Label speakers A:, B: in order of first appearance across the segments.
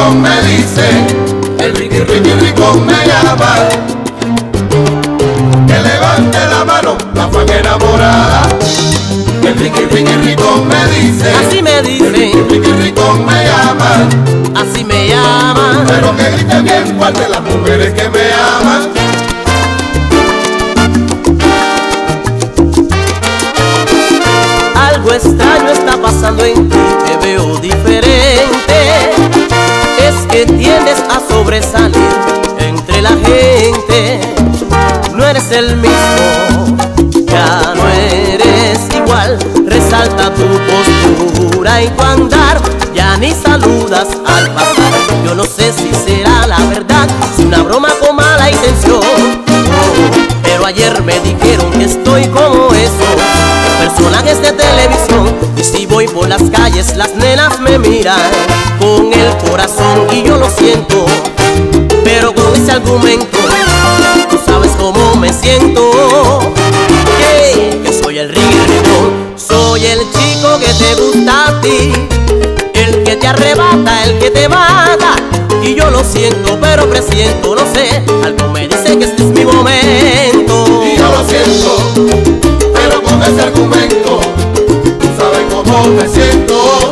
A: Ricón me dice, el Ricky Ricón me llama, que levante la mano la fan enamorada. El Ricky Ricón me dice,
B: así me dice,
A: el Ricky Ricón me llama,
B: así me llama,
A: pero que grite bien fuerte las mujeres que me aman.
B: algo extraño está pasando en ti, te veo diferente. Es que tiendes a sobresalir entre la gente. No eres el mismo, ya no eres igual. Resalta tu postura y tu andar, ya ni saludas al pasar. Yo no sé si será la verdad, si una broma con mala intención. Pero ayer me dijeron que estoy como esos personajes de televisión. Y si voy por las calles las nenas me miran con el corazón y yo lo siento. Pero con ese argumento tú sabes cómo me siento. Que soy el Ricky Ricón, soy el chico que te gusta a ti, el que te arrebata, el que te mata. Y yo lo siento, pero presiento, no sé, algo me dice que este es mi momento.
A: Y yo lo siento, pero con ese argumento tú sabes cómo me siento.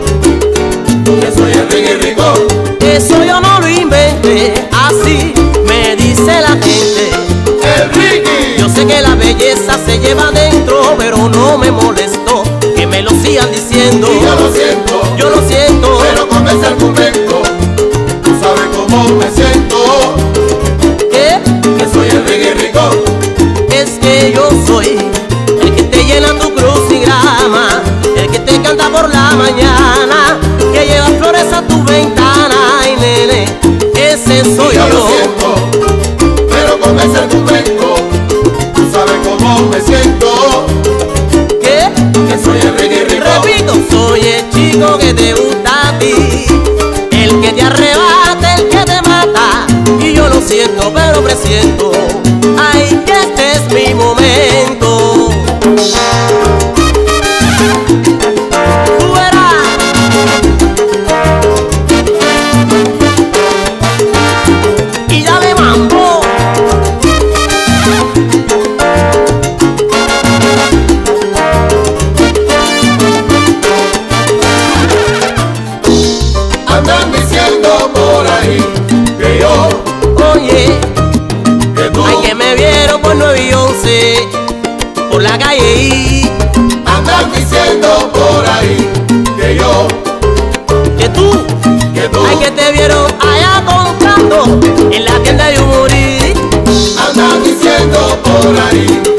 A: Que soy el Ricky Ricón,
B: eso yo no lo inventé, así me dice la gente.
A: el Ricky.
B: Yo sé que la belleza se lleva adentro, pero no me molesto que me lo sigan diciendo.
A: Y yo lo siento,
B: yo lo siento,
A: pero con ese argumento tú sabes cómo me siento. Que soy el Ricky Ricón,
B: es que yo soy el que te llena tu crucigrama, el que te canta por la mañana, que lleva flores a tu ventana. Ay, nene, ese soy
A: y yo lo
B: yo.
A: siento, pero con ese argumento tú sabes cómo me siento. Que soy el Ricky Ricón,
B: Repito, soy el chico que te gusta a ti, el que te arrebata, el que te mata. Y yo lo siento, pero presiento, ay, que este es mi momento. Tú verás. Y dale mambo.
A: andan diciendo por ahí que yo,
B: Oye,
A: que tú,
B: ay, que me vieron por 9 y 11 por la calle y
A: andan diciendo por ahí que yo,
B: que tú, ay, que te vieron allá comprando en la tienda de Humori.
A: andan diciendo por ahí